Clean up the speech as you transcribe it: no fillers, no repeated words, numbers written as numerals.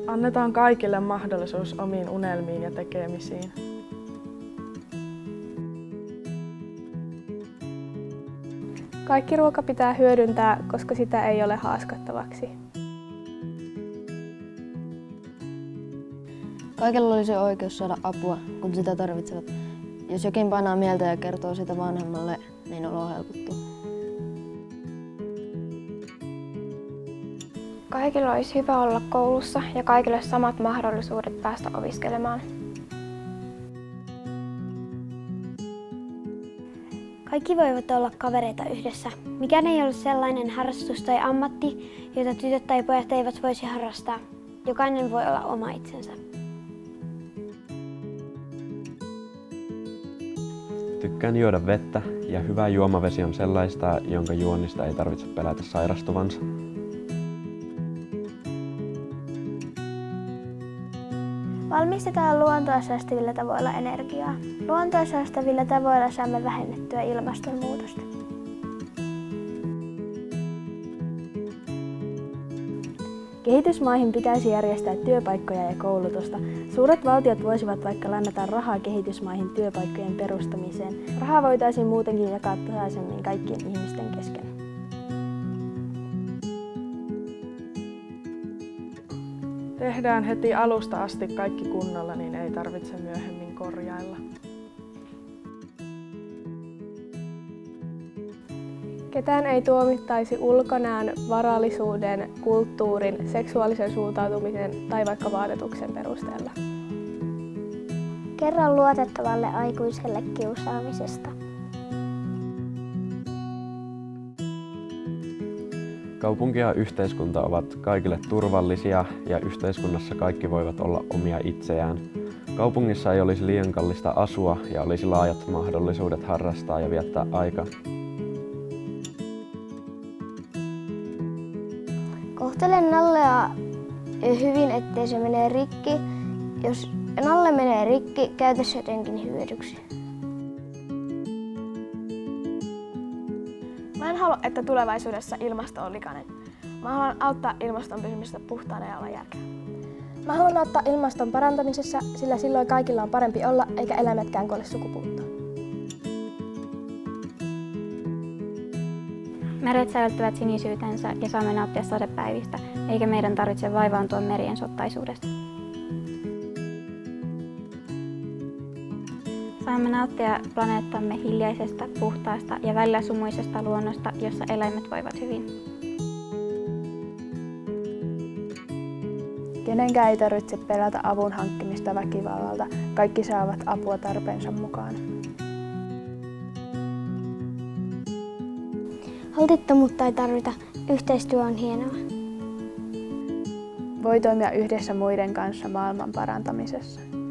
Annetaan kaikille mahdollisuus omiin unelmiin ja tekemisiin. Kaikki ruoka pitää hyödyntää, koska sitä ei ole haaskattavaksi. Kaikilla olisi oikeus saada apua, kun sitä tarvitsevat. Jos jokin painaa mieltä ja kertoo sitä vanhemmalle, niin olo helpottuu. Kaikilla olisi hyvä olla koulussa ja kaikille samat mahdollisuudet päästä opiskelemaan. Kaikki voivat olla kavereita yhdessä. Mikään ei ole sellainen harrastus tai ammatti, jota tytöt tai pojat eivät voisi harrastaa. Jokainen voi olla oma itsensä. Tykkään juoda vettä ja hyvä juomavesi on sellaista, jonka juonnista ei tarvitse pelätä sairastuvansa. Valmistetaan luontoa säästävillä tavoilla energiaa. Luontoa säästävillä tavoilla saamme vähennettyä ilmastonmuutosta. Kehitysmaihin pitäisi järjestää työpaikkoja ja koulutusta. Suuret valtiot voisivat vaikka lainata rahaa kehitysmaihin työpaikkojen perustamiseen. Rahaa voitaisiin muutenkin jakaa tasaisemmin kaikkien ihmisten kesken. Tehdään heti alusta asti kaikki kunnolla, niin ei tarvitse myöhemmin korjailla. Ketään ei tuomittaisi ulkonäön, varallisuuden, kulttuurin, seksuaalisen suuntautumisen tai vaikka vaatetuksen perusteella. Kerro luotettavalle aikuiselle kiusaamisesta. Kaupunki ja yhteiskunta ovat kaikille turvallisia ja yhteiskunnassa kaikki voivat olla omia itseään. Kaupungissa ei olisi liian kallista asua ja olisi laajat mahdollisuudet harrastaa ja viettää aikaa. Kohtele nallea hyvin, ettei se mene rikki. Jos nalle menee rikki, käytä se jotenkin hyödyksi. Mä en halua, että tulevaisuudessa ilmasto on likainen. Mä haluan auttaa ilmaston pysymistä puhtaana ja olla järkeä. Mä haluan auttaa ilmaston parantamisessa, sillä silloin kaikilla on parempi olla, eikä eläimetkään kuole sukupuuttoon. Meret säilyttävät sinisyytensä ja saamme nauttia sadepäivistä, eikä meidän tarvitse vaivaantua merien sottaisuudesta. Saamme nauttia planeettamme hiljaisesta, puhtaasta ja välillä sumuisesta luonnosta, jossa eläimet voivat hyvin. Kenenkään ei tarvitse pelätä avun hankkimista väkivallalta. Kaikki saavat apua tarpeensa mukaan. Holtittomuutta ei tarvita. Yhteistyö on hienoa. Voi toimia yhdessä muiden kanssa maailman parantamisessa.